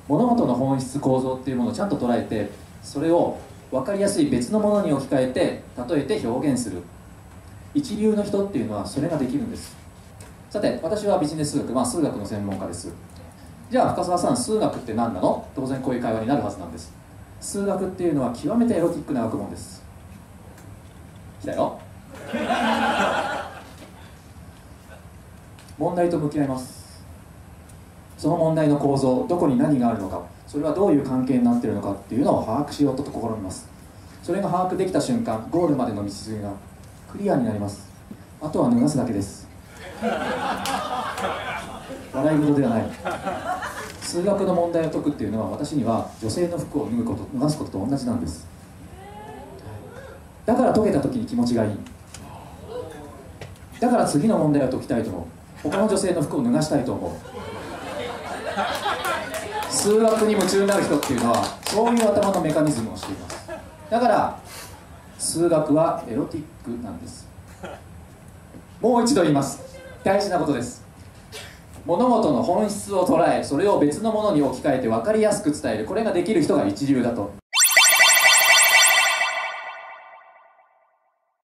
物事の本質構造っていうものをちゃんと捉えて、それを分かりやすい別のものに置き換えて例えて表現する。一流の人っていうのはそれができるんです。さて、私はビジネス数学、数学の専門家です。じゃあ深澤さん、数学って何なの？当然こういう会話になるはずなんです。数学っていうのは極めてエロティックな学問です。来たよ。問題と向き合います。その問題の構造、どこに何があるのか、それはどういう関係になっているのかっていうのを把握しようと試みます。それが把握できた瞬間、ゴールまでの道筋がクリアになります。あとは脱がすだけです。笑い事ではない。数学の問題を解くっていうのは、私には女性の服を脱がすことと同じなんです。だから解けた時に気持ちがいい。だから次の問題を解きたいと思う。他の女性の服を脱がしたいと思う。数学に夢中になる人っていうのはそういう頭のメカニズムをしています。だから数学はエロティックなんです。もう一度言います。大事なことです。物事の本質を捉え、それを別のものに置き換えて分かりやすく伝える、これができる人が一流だと。